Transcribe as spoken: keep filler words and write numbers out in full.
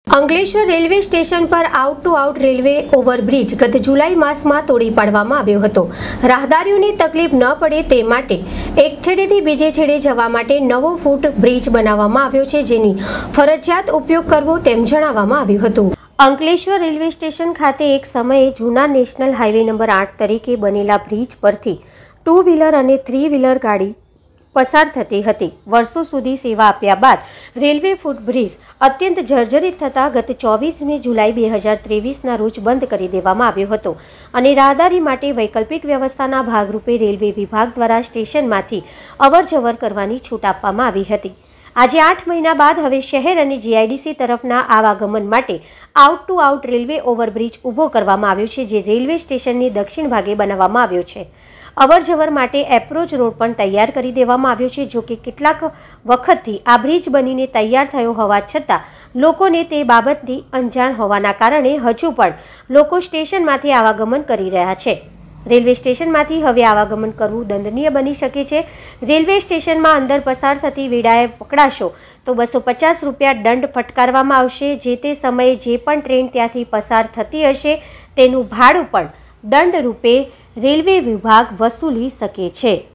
Ankleshwar railway station પર out to out railway overbridge ગત જુલાઈ માસમાં તોડી પાડવામાં આવ્યો હતો। રાહદારીઓને તકલીફ ન પડે તે માટે એક છેડેથી બીજે છેડે જવા માટે નવો ફૂટ બ્રિજ બનાવવામાં આવ્યો છે, જેની ફરજિયાત ઉપયોગ કરવો તેમ જણાવવામાં આવ્યું હતું। અંકલેશ્વર રેલવે સ્ટેશન ખાતે એક સમયે જૂના નેશનલ હાઈવે નંબર આઠ તરીકે બનેલા બ્રિજ પરથી ટુ વ્હીલર અને થ્રી વ્હીલર ગાડી પસાર થતી હતી। વર્ષો સુધી સેવા આપ્યા બાદ રેલવે ફૂટબ્રિજ અત્યંત જર્જરિત થતાં ગત ચોવીસમી જુલાઈ બે હજાર ત્રેવીસના રોજ બંધ કરી દેવામાં આવ્યો હતો અને રાહદારી માટે વૈકલ્પિક વ્યવસ્થાના ભાગરૂપે રેલવે વિભાગ દ્વારા સ્ટેશનમાંથી અવરજવર કરવાની છૂટ આપવામાં આવી હતી। આજે આઠ મહિના બાદ હવે શહેર અને જીઆઈડીસી તરફના આવાગમન માટે out to out railway overbridge ઊભો કરવામાં આવ્યો છે, જે રેલવે સ્ટેશનની દક્ષિણ ભાગે બનાવવામાં આવ્યો છે। અવરજવર માટે એપ્રોચ રોડ પણ તૈયાર કરી દેવામાં આવ્યો છે। જો કે કેટલાક વખતથી આ બ્રિજ બનીને તૈયાર થયો હોવા છતાં લોકોને તે બાબતથી અંજાણ હોવાના કારણે હજુ પણ લોકો સ્ટેશનમાંથી આવાગમન કરી રહ્યા છે। રેલવે સ્ટેશનમાંથી હવે આવાગમન કરવું દંડનીય બની શકે છે। રેલવે સ્ટેશનમાં અંદર પસાર થતી વેળાએ પકડાશો તો બસો પચાસ રૂપિયા દંડ ફટકારવામાં આવશે। જે તે સમયે જે પણ ટ્રેન ત્યાંથી પસાર થતી હશે તેનું ભાડું પણ દંડ રૂપે રેલવે વિભાગ વસૂલી શકે છે।